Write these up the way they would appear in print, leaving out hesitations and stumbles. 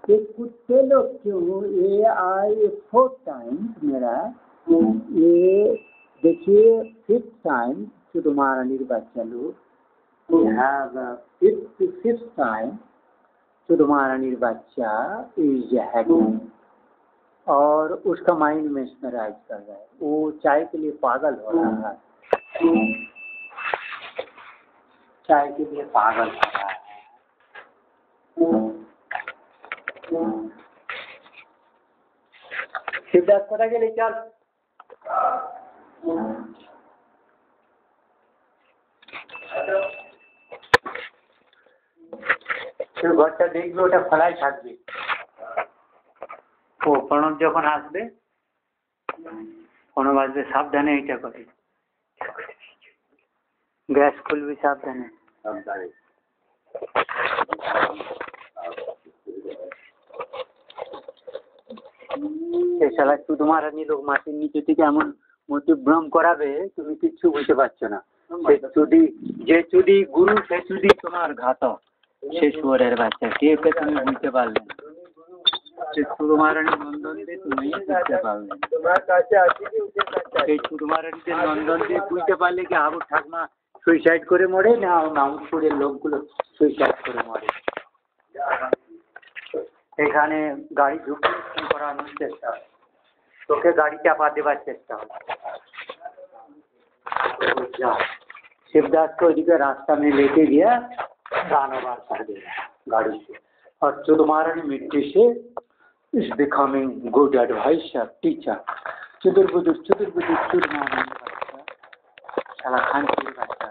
ये कुत्ते लोग क्यों, ये आए 4 टाइम्स मेरा, ये देखिए 5th टाइम तुम्हारा निर्वाचन लोग, fifth time तुम्हारा निर्वाचा इज हैकिंग, और उसका माइंड मेस्मराइज कर रहा है, वो चाय के लिए पागल हो रहा है, चाय के लिए पागल हो रहा है। शिवदास पता के लिए चल, ঘরটা দেখবে, ওটা খোলাই থাকবে, ও প্রণব যখন আসবে প্রণব আসবে সাবধানে এইটা করে, গ্যাস খুলবি সাবধানে সাবধানে। শালা চুদমারানি লোক মাটির নিচে থেকে এমন মতিভ্রম করাবে তুমি কিচ্ছু বুঝতে পারছো না। যে চুদি গুরু সে চুদি তোমার ঘাতক, সে শুয়োরের বাচ্চা, কে তুমি বুঝতে পারলে না, সে চুদমারানি নন্দন দিয়ে তুমি বুঝতে পারলে না, সেই চুদমারানিদের নন্দন দিয়ে বুঝতে পারলে কি আবু ঠাকমা সুইসাইড করে মরে না মাহমুদপুরের লোকগুলো সুইসাইড করে মরে। এখানে গাড়ি ঢুকিয়ে করানোর চেষ্টা হয়, তোকে গাড়ি চাপা দেবার চেষ্টা হয়। शिवदास को इधर रास्ता में लेके गया, गाना बार कर दिया गाड़ी से, और चुदमारण मिट्टी से is becoming good advisor teacher. चुदुर बुदुर चुदमारण साला खान की बच्चा,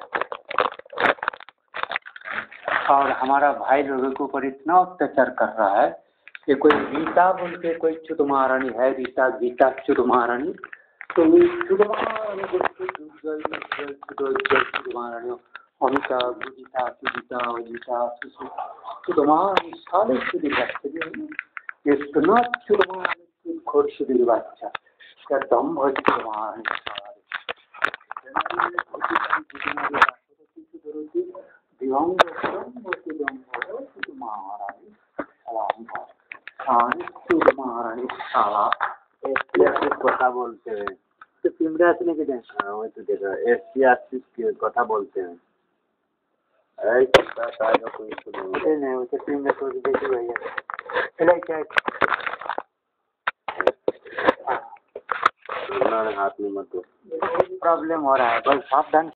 और हमारा भाई लोगों के ऊपर इतना अत्याचार कर रहा है कि कोई रीता बोल के कोई चुदमारानी है, रीता गीता चुदमारानी, तो चुदमारानी अमिता गुजिता सुजिता अजिता चुदमारानी साले सुधीर बच्चे इतना चुदमारानी खोर सुधीर बच्चा क्या दम है चुदमारानी चुदमारानी साला কথা বলতে हैं तो पिमरा से लेके जाए, हाँ वो तो देखा एससीआरसी की कथा बोलते हैं, ऐसा का कोई नहीं, वो तो पिमरा को देखी भैया चले क्या हाथ में मत दो, प्रॉब्लम हो रहा है, बस सावधान।